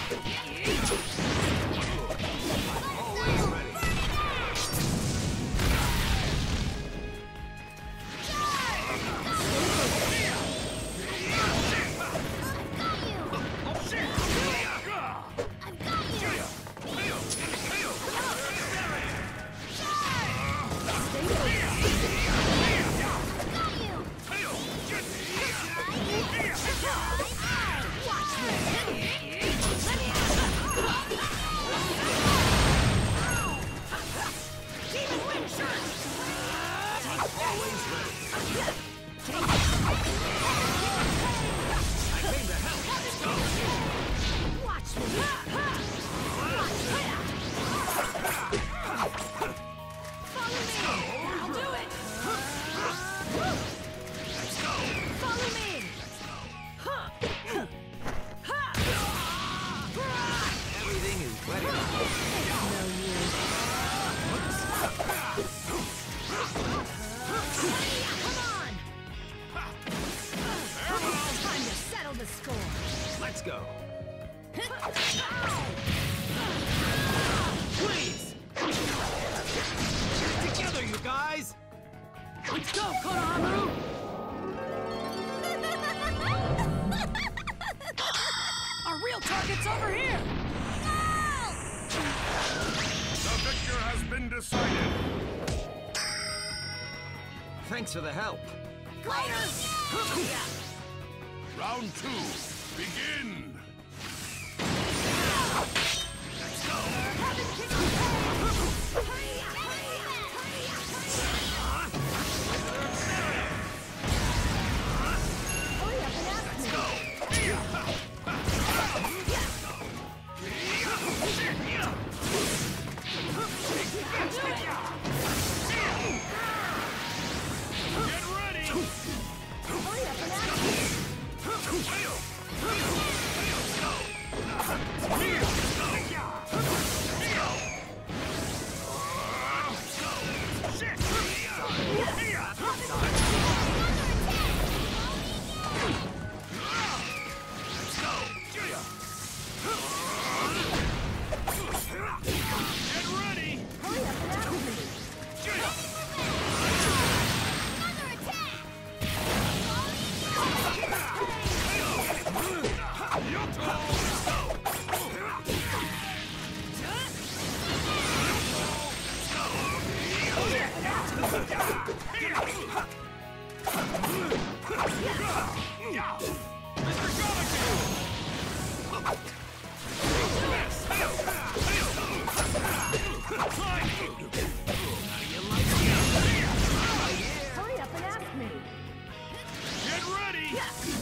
Let's go. Please! Get together, you guys! Let's go, Konohamaru! Our real target's over here! No! The victor has been decided. Thanks for the help. Later! Round 2, begin! Let's go! Hurry up and ask me! Get ready!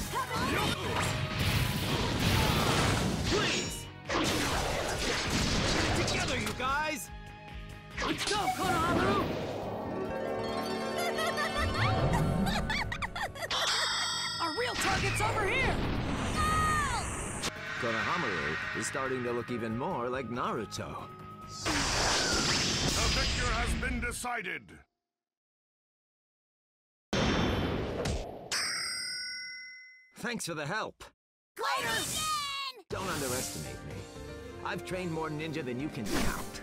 Please! Get together, you guys! Let's go, Konohamaru! Our real target's over here! Konohamaru is starting to look even more like Naruto. The victor has been decided. Thanks for the help. Later! Don't underestimate me. I've trained more ninja than you can count.